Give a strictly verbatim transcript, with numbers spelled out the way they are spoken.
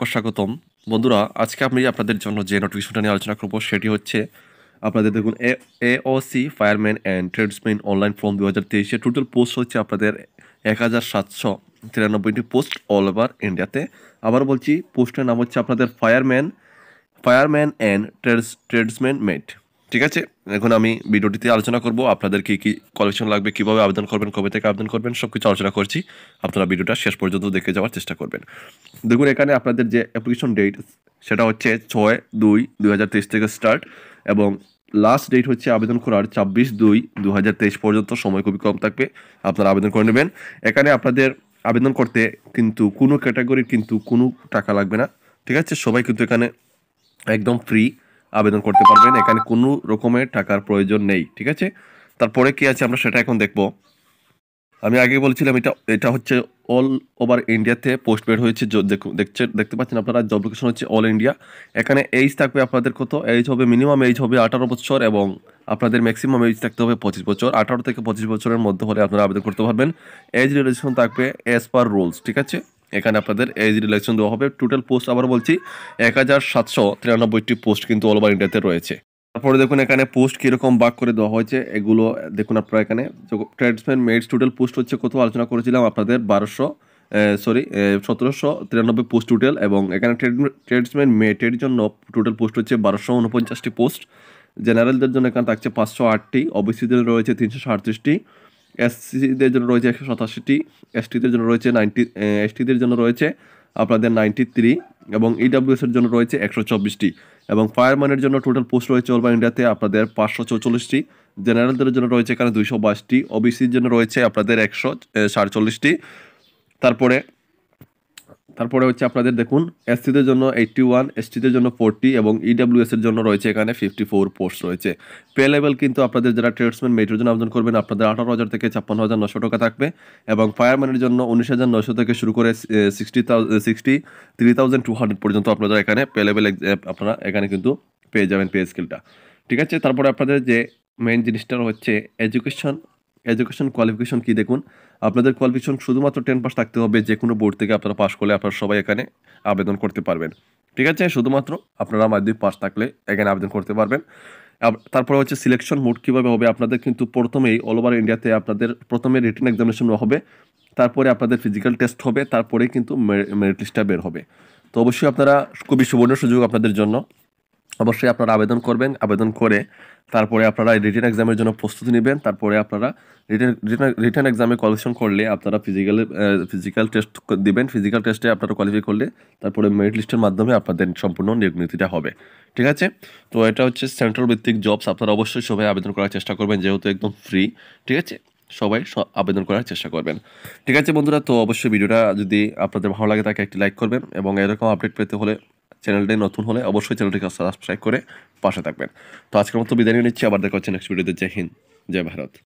একবার স্বাগতম বন্ধুরা। আজকে আমি আপনাদের জন্য যে নোটিফিকেশনটা নিয়ে আলোচনা করব সেটি হচ্ছে আপনাদের দেখুন AOC fireman and tradesman online form দু হাজার তেইশে টোটাল পোস্ট হচ্ছে আপনাদের এক হাজার সাতশো তিরানব্বইটি পোস্ট অল ওভার ইন্ডিয়াতে। আবার বলছি, পোস্টের নাম হচ্ছে আপনাদের fireman fireman and trades tradesman mate. ঠিক আছে, এখন আমি ভিডিওটিতে আলোচনা করব আপনাদের কী কী কোয়ালিফিকেশন লাগবে, কীভাবে আবেদন করবেন, কবে থেকে আবেদন করবেন, সব কিছু আলোচনা করছি। আপনারা ভিডিওটা শেষ পর্যন্ত দেখে যাওয়ার চেষ্টা করবেন। দেখুন, এখানে আপনাদের যে অ্যাপ্লিকেশন ডেট সেটা হচ্ছে ছয় দুই দুই হাজার তেইশ থেকে স্টার্ট, এবং লাস্ট ডেট হচ্ছে আবেদন করার ছাব্বিশ দুই দু হাজার তেইশ পর্যন্ত। সময় খুবই কম থাকবে, আপনারা আবেদন করে নেবেন। এখানে আপনাদের আবেদন করতে কিন্তু কোনো ক্যাটাগরির কিন্তু কোনো টাকা লাগবে না। ঠিক আছে, সবাই কিন্তু এখানে একদম ফ্রি আবেদন করতে পারবেন, এখানে কোনো রকমের টাকার প্রয়োজন নেই। ঠিক আছে, তারপরে কি আছে আমরা সেটা এখন দেখব। আমি আগে বলছিলাম এটা এটা হচ্ছে অল ওভার ইন্ডিয়াতে পোস্ট বের হয়েছে। দেখছে দেখতে পাচ্ছেন আপনারা, জব লোকেশন হচ্ছে অল ইন্ডিয়া। এখানে এইজ থাকবে আপনাদের কত, এইজ হবে মিনিমাম এইজ হবে আঠারো বছর, এবং আপনাদের ম্যাক্সিমাম এইজ থাকতে হবে পঁচিশ বছর। আঠারো থেকে পঁচিশ বছরের মধ্যে হলে আপনারা আবেদন করতে পারবেন। এজ রিলেশন থাকবে অ্যাজ পার রুলস। ঠিক আছে, এখানে আপনাদের এজ রিলেশন দেওয়া হবে। টোটাল পোস্ট আবার বলছি এক হাজার সাতশো তিরানব্বইটি পোস্ট কিন্তু অল ওভার ইন্ডিয়াতে রয়েছে। তারপরে দেখুন এখানে পোস্ট কীরকম ভাগ করে দেওয়া হয়েছে, এগুলো দেখুন আপনারা। এখানে ট্রেডসম্যান মেডস টোটাল পোস্ট হচ্ছে কত আলোচনা করেছিলাম আপনাদের বারোশো সরি সতেরোশো তিরানব্বই পোস্ট টোটাল, এবং এখানে ট্রেডসম্যান মেটের জন্য টোটাল পোস্ট হচ্ছে বারোশো উনপঞ্চাশটি পোস্ট। জেনারেলদের জন্য এখানে থাকছে পাঁচশো আটটি, ওবিসিদের রয়েছে তিনশো সাঁত্রিশটি, এসসিদের জন্য রয়েছে একশো সাতাশিটি, এসটিদের জন্য রয়েছে নাইনটি এসটিদের জন্য রয়েছে আপনাদের নাইনটি থ্রি, এবং ইডাব্লিউএসের জন্য রয়েছে একশো চব্বিশটি, এবং ফায়ারম্যানের জন্য টোটাল পোস্ট রয়েছে অল ওভার ইন্ডিয়াতে আপনাদের পাঁচশো চৌচল্লিশটি। জেনারেলদের জন্য রয়েছে এখানে দুইশো বাইশটি, ওবিসির জন্য রয়েছে আপনাদের একশো সাতচল্লিশটি। তারপরে তারপরে হচ্ছে আপনাদের দেখুন এসসিদের জন্য এইটটি ওয়ান, এসটিদের জন্য ফোরটি, এবং ইডাব্লিউএসের জন্য রয়েছে এখানে ফিফটি ফোর পোস্ট রয়েছে। পে লেভেল কিন্তু আপনাদের যারা ট্রেডসম্যান মেটের জন্য আবেদন করবেন আপনাদের আঠারো হাজার থেকে ছাপ্পান্ন হাজার নশো টাকা থাকবে, এবং ফায়ারম্যানের জন্য উনিশ হাজার নশো থেকে শুরু করে sixty sixty three thousand two hundred পর্যন্ত আপনারা এখানে পে লেভেল আপনারা এখানে কিন্তু পেয়ে যাবেন পে স্কেলটা। ঠিক আছে, তারপরে আপনাদের যে মেইন জিনিসটা হচ্ছে এডুকেশন এডুকেশন কোয়ালিফিকেশন কি দেখুন, আপনাদের কোয়ালিফিকেশন শুধুমাত্র টেন পাস থাকতে হবে। যে কোনো বোর্ড থেকে আপনারা পাস করলে আপনারা সবাই এখানে আবেদন করতে পারবেন। ঠিক আছে, শুধুমাত্র আপনারা মাধ্যমিক পাস থাকলে এখানে আবেদন করতে পারবেন। তারপরে হচ্ছে সিলেকশন মোড কীভাবে হবে, আপনাদের কিন্তু প্রথমেই অল ওভার ইন্ডিয়াতে আপনাদের প্রথমে রিটেন এক্সামিনেশন হবে, তারপরে আপনাদের ফিজিক্যাল টেস্ট হবে, তারপরেই কিন্তু মেরিট লিস্টটা বের হবে। তো অবশ্যই আপনারা খুবই সুবর্ণ সুযোগ আপনাদের জন্য। অবশ্যই আপনারা আবেদন করবেন, আবেদন করে তারপরে আপনারা রিটেন এক্সামের জন্য প্রস্তুতি নেবেন। তারপরে আপনারা রিটেন রিটেন এক্সামে কোয়ালিফিকেশন করলে আপনারা ফিজিক্যাল ফিজিক্যাল টেস্ট দিবেন। ফিজিক্যাল টেস্টে আপনারা কোয়ালিফাই করলে তারপরে মেরিট লিস্টের মাধ্যমে আপনাদের সম্পূর্ণ নিয়োগ নীতিটা হবে। ঠিক আছে, তো এটা হচ্ছে সেন্ট্রাল ভিত্তিক জবস। আপনারা অবশ্যই সবাই আবেদন করার চেষ্টা করবেন, যেহেতু একদম ফ্রি। ঠিক আছে, সবাই আবেদন করার চেষ্টা করবেন। ঠিক আছে বন্ধুরা, তো অবশ্যই ভিডিওটা যদি আপনাদের ভালো লাগে তাকে একটি লাইক করবেন, এবং এরকম আপডেট পেতে হলে চ্যানেলটি নতুন হলে অবশ্যই চ্যানেলটিকে সাবস্ক্রাইব করে পাশে থাকবেন। তো আজকের মতো বিদায় নিয়ে নিচ্ছি, আবার দেখা হচ্ছে নেক্সট ভিডিওতে। জয় হিন্দ, জয় ভারত।